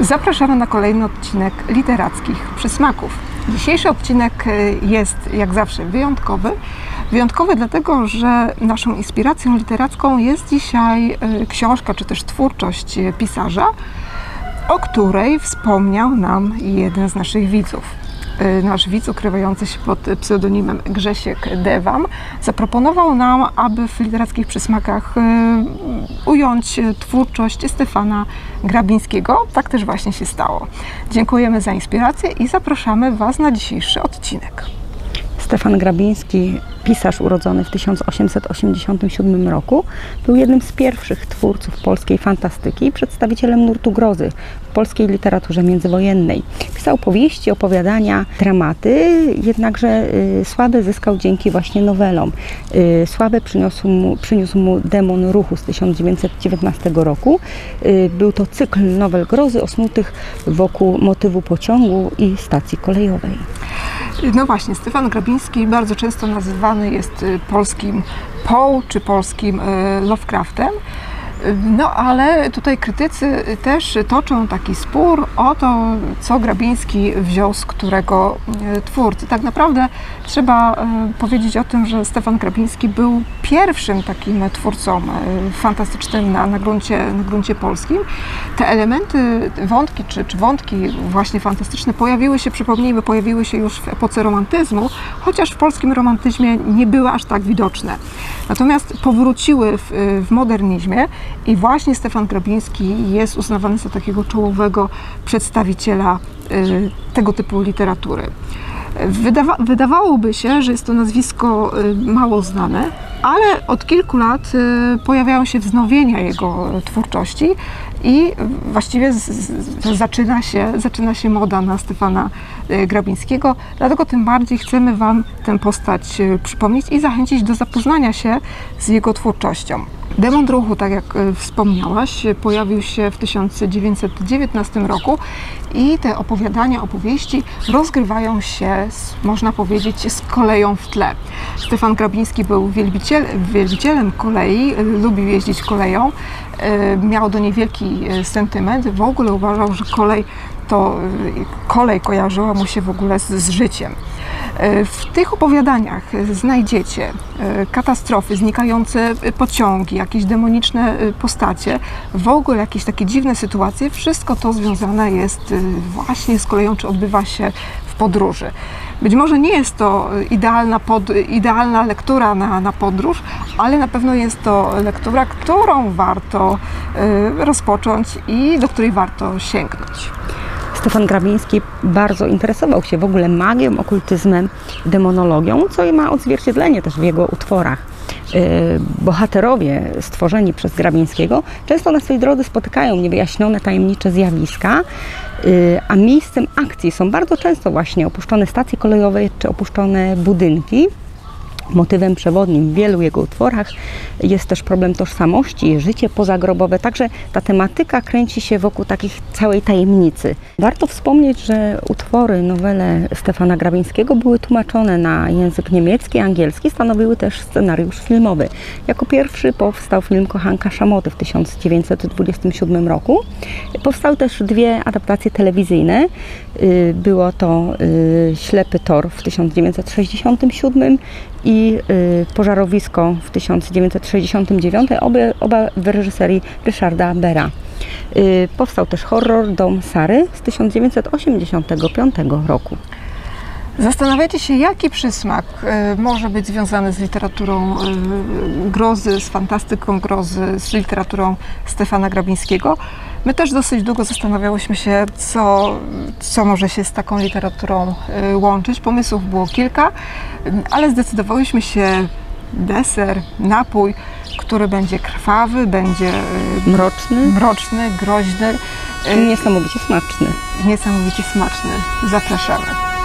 Zapraszamy na kolejny odcinek literackich przysmaków. Dzisiejszy odcinek jest jak zawsze wyjątkowy. Wyjątkowy dlatego, że naszą inspiracją literacką jest dzisiaj książka czy też twórczość pisarza, o której wspomniał nam jeden z naszych widzów. Nasz widz, ukrywający się pod pseudonimem Grzesiek Dewam, zaproponował nam, aby w literackich przysmakach ująć twórczość Stefana Grabińskiego. Tak też właśnie się stało. Dziękujemy za inspirację i zapraszamy Was na dzisiejszy odcinek. Stefan Grabiński, pisarz urodzony w 1887 roku, był jednym z pierwszych twórców polskiej fantastyki i przedstawicielem nurtu grozy w polskiej literaturze międzywojennej. Pisał powieści, opowiadania, dramaty, jednakże sławę zyskał dzięki właśnie nowelom. Sławę przyniósł mu Demon ruchu z 1919 roku. Był to cykl nowel grozy osnutych wokół motywu pociągu i stacji kolejowej. No właśnie, Stefan Grabiński bardzo często nazywany jest polskim Poe czy polskim Lovecraftem. No ale tutaj krytycy też toczą taki spór o to, co Grabiński wziął z którego twórcy. Tak naprawdę trzeba powiedzieć o tym, że Stefan Grabiński był pierwszym takim twórcą fantastycznym na gruncie polskim. Te elementy, wątki czy wątki właśnie fantastyczne pojawiły się już w epoce romantyzmu, chociaż w polskim romantyzmie nie były aż tak widoczne. Natomiast powróciły w modernizmie i właśnie Stefan Grabiński jest uznawany za takiego czołowego przedstawiciela tego typu literatury. Wydawałoby się, że jest to nazwisko mało znane, ale od kilku lat pojawiają się wznowienia jego twórczości i właściwie zaczyna się moda na Stefana Grabińskiego. Dlatego tym bardziej chcemy Wam tę postać przypomnieć i zachęcić do zapoznania się z jego twórczością. Demon ruchu, tak jak wspomniałaś, pojawił się w 1919 roku i te opowieści rozgrywają się, można powiedzieć, z koleją w tle. Stefan Grabiński był wielbicielem kolei, lubił jeździć koleją, miał do niej wielki sentyment, w ogóle uważał, że kolej kojarzyła mu się w ogóle z życiem. W tych opowiadaniach znajdziecie katastrofy, znikające pociągi, jakieś demoniczne postacie, w ogóle jakieś takie dziwne sytuacje. Wszystko to związane jest właśnie z koleją, czy odbywa się w podróży. Być może nie jest to idealna lektura na podróż, ale na pewno jest to lektura, którą warto rozpocząć i do której warto sięgnąć. Stefan Grabiński bardzo interesował się w ogóle magią, okultyzmem, demonologią, co ma odzwierciedlenie też w jego utworach. Bohaterowie stworzeni przez Grabińskiego często na swej drodze spotykają niewyjaśnione, tajemnicze zjawiska, a miejscem akcji są bardzo często właśnie opuszczone stacje kolejowe czy opuszczone budynki. Motywem przewodnim w wielu jego utworach jest też problem tożsamości, życie pozagrobowe, także ta tematyka kręci się wokół takich całej tajemnicy. Warto wspomnieć, że utwory, nowele Stefana Grabińskiego były tłumaczone na język niemiecki, angielski, stanowiły też scenariusz filmowy. Jako pierwszy powstał film Kochanka Szamoty w 1927 roku. Powstały też dwie adaptacje telewizyjne. Było to Ślepy Tor w 1967 i Pożarowisko w 1969, oba w reżyserii Ryszarda Bera. Powstał też horror Dom Sary z 1985 roku. Zastanawiacie się, jaki przysmak może być związany z literaturą grozy, z fantastyką grozy, z literaturą Stefana Grabińskiego. My też dosyć długo zastanawiałyśmy się, co może się z taką literaturą łączyć. Pomysłów było kilka, ale zdecydowałyśmy się deser, napój, który będzie krwawy, będzie mroczny, groźny. Niesamowicie smaczny. Niesamowicie smaczny. Zapraszamy.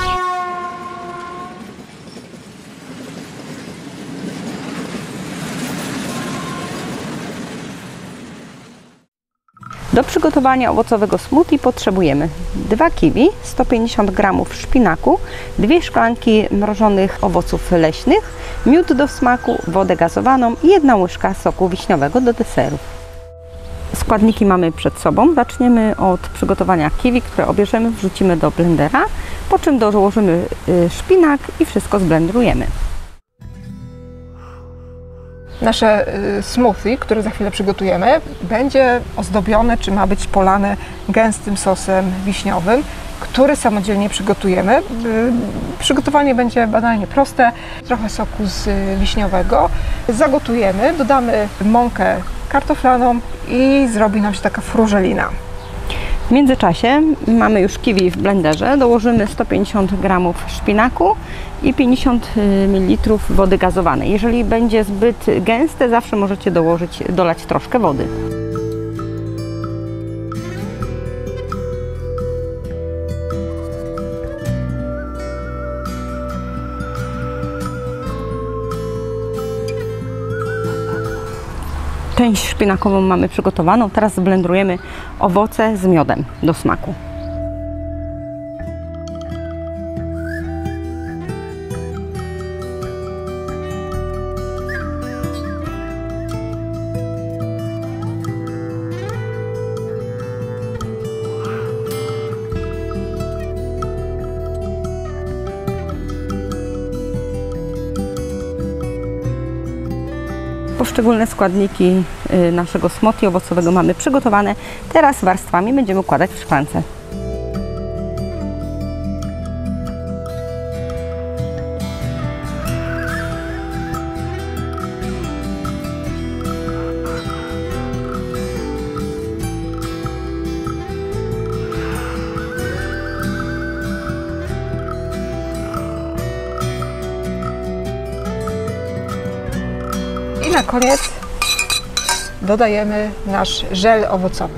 Do przygotowania owocowego smoothie potrzebujemy 2 kiwi, 150 g szpinaku, 2 szklanki mrożonych owoców leśnych, miód do smaku, wodę gazowaną i 1 łyżka soku wiśniowego do deserów. Składniki mamy przed sobą. Zaczniemy od przygotowania kiwi, które obierzemy, wrzucimy do blendera, po czym dołożymy szpinak i wszystko zblendrujemy. Nasze smoothie, które za chwilę przygotujemy, będzie ozdobione, czy ma być polane gęstym sosem wiśniowym, który samodzielnie przygotujemy. Przygotowanie będzie banalnie proste. Trochę soku z wiśniowego. Zagotujemy, dodamy mąkę kartoflaną i zrobi nam się taka frużelina. W międzyczasie mamy już kiwi w blenderze, dołożymy 150 g szpinaku i 50 ml wody gazowanej. Jeżeli będzie zbyt gęste, zawsze możecie dolać troszkę wody. Część szpinakową mamy przygotowaną, teraz zblendrujemy owoce z miodem do smaku. Poszczególne składniki naszego smoothie owocowego mamy przygotowane. Teraz warstwami będziemy układać w szklance. I na koniec dodajemy nasz żel owocowy.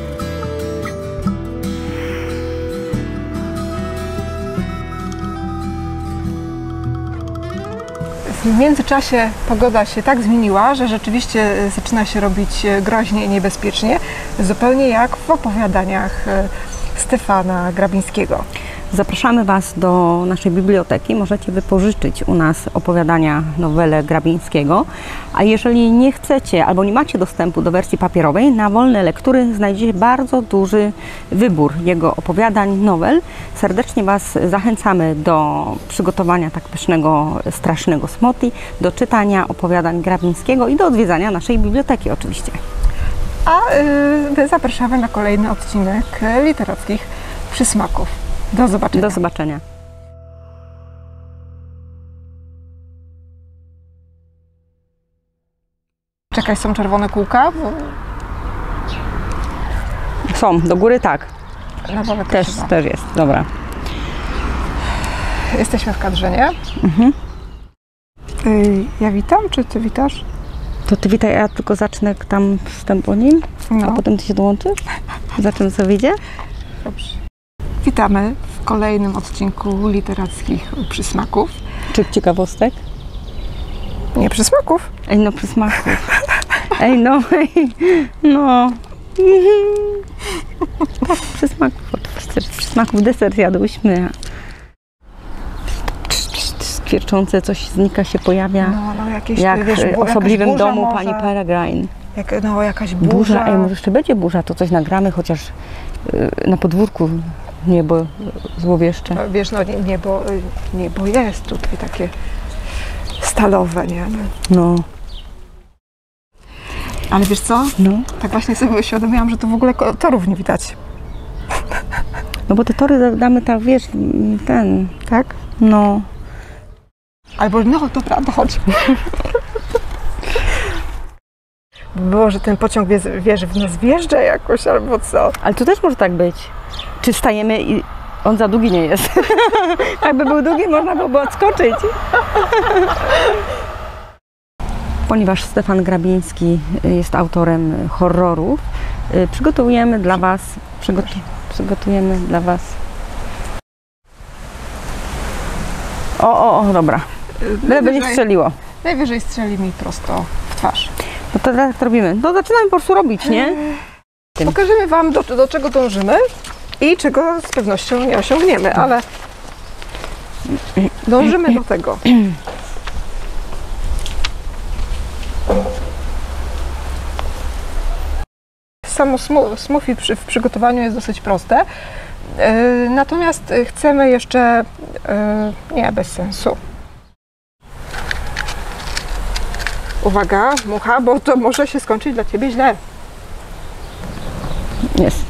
W międzyczasie pogoda się tak zmieniła, że rzeczywiście zaczyna się robić groźnie i niebezpiecznie, zupełnie jak w opowiadaniach Stefana Grabińskiego. Zapraszamy Was do naszej biblioteki. Możecie wypożyczyć u nas opowiadania, nowele Grabińskiego. A jeżeli nie chcecie albo nie macie dostępu do wersji papierowej, na Wolne Lektury znajdziecie bardzo duży wybór jego opowiadań, nowel. Serdecznie Was zachęcamy do przygotowania tak pysznego, strasznego smoothie, do czytania opowiadań Grabińskiego i do odwiedzania naszej biblioteki oczywiście. A my zapraszamy na kolejny odcinek literackich przysmaków. Do zobaczenia. Do zobaczenia. Czekaj, są czerwone kółka? Są, do góry tak. Na dole Też jest, dobra. Jesteśmy w kadrze, nie? Ja witam, czy Ty witasz? To Ty witaj, ja tylko zacznę tam wstęp o nim, a potem Ty się dołączysz? Zobaczymy, co wyjdzie. Dobrze. Witamy w kolejnym odcinku literackich przysmaków. Czy ciekawostek? Nie przysmaków. Ej, no przysmaków. Ej, no, no. Przysmaków, oczywiście, przysmaków deser jadłyśmy. Skwierczące coś znika się pojawia. No jakieś, jak wiesz, w osobliwym domu może. pani Peregrine. Jakaś burza. Ej, może jeszcze będzie burza, to coś nagramy, chociaż na podwórku niebo złowieszcze. No, wiesz, no niebo jest tutaj takie stalowe, nie? No. Ale wiesz co? No. Tak właśnie sobie uświadomiłam, że tu w ogóle torów nie widać. No bo te tory damy tak, wiesz, ten. Tak? No. Albo, no dobra, to chodź. Było, że ten pociąg wiesz, w nas wjeżdża jakoś, albo co. Ale to też może tak być. Czy stajemy i on za długi nie jest. Jakby był długi, można byłoby odskoczyć. Ponieważ Stefan Grabiński jest autorem horrorów, przygotujemy dla Was O, dobra. Będzie strzeliło. Najwyżej strzeli mi prosto w twarz. No to tak robimy. No zaczynamy po prostu robić, nie? Pokażemy Wam, do czego dążymy i czego z pewnością nie osiągniemy, ale dążymy do tego. samo smoothie w przygotowaniu jest dosyć proste. Natomiast chcemy jeszcze... Nie, bez sensu. Uwaga, mucha, bo to może się skończyć dla Ciebie źle. Jest.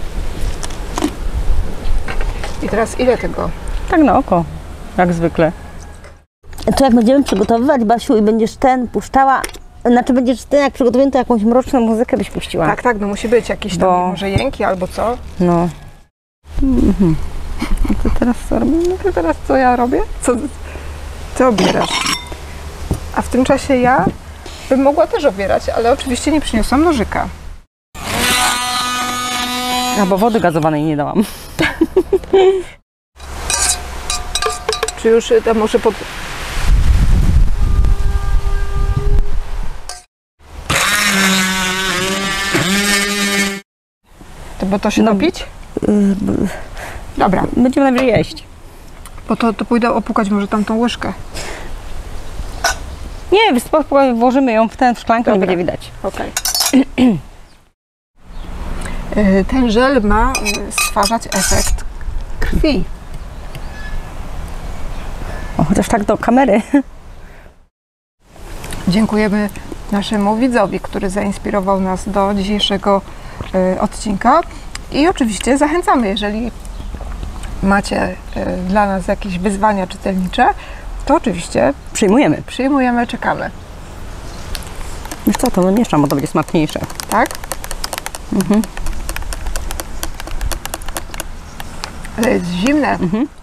I teraz ile tego? Tak na oko, jak zwykle. To jak będziemy przygotowywać, Basiu, i będziesz ten puszczała, znaczy będziesz ten, jak przygotowujemy, to jakąś mroczną muzykę byś puściła. Tak, tak, no musi być jakieś tam może jęki albo co. No. To teraz co robimy? To teraz co ja robię? Co obierasz? A w tym czasie ja bym mogła też obierać, ale oczywiście nie przyniosłam nożyka. A bo wody gazowanej nie dałam. Czy już tam może pod... To bo to się napić? Dobra, Będziemy najwyżej jeść. bo to pójdę opukać może tamtą łyżkę. Nie, spokojnie włożymy ją w tę szklankę, nie Dobra. będzie widać. Okej. Ten żel ma stwarzać efekt krwi. O, chociaż tak do kamery. Dziękujemy naszemu widzowi, który zainspirował nas do dzisiejszego odcinka. I oczywiście zachęcamy, jeżeli macie dla nas jakieś wyzwania czytelnicze, to oczywiście Przyjmujemy. przyjmujemy, czekamy. Wiesz co, to mieszam, bo to będzie smaczniejsze. Tak? Ale jest zimne.